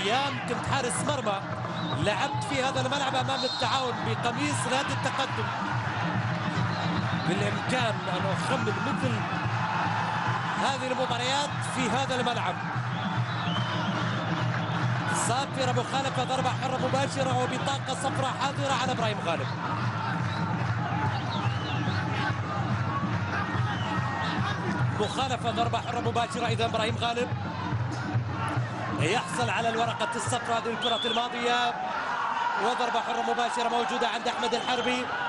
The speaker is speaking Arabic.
ايام كنت حارس مرمى، لعبت في هذا الملعب امام التعاون بقميص نادي التقدم. بالامكان ان اخمن مثل هذه المباريات في هذا الملعب. صافر مخالفه، ضربه حره مباشره وبطاقه صفراء حاضره على ابراهيم غالب. مخالفه، ضربه حره مباشره. اذا ابراهيم غالب يحصل على الورقه الصفراء هذه الكره الماضيه، وضربه حره مباشره موجوده عند احمد الحربي.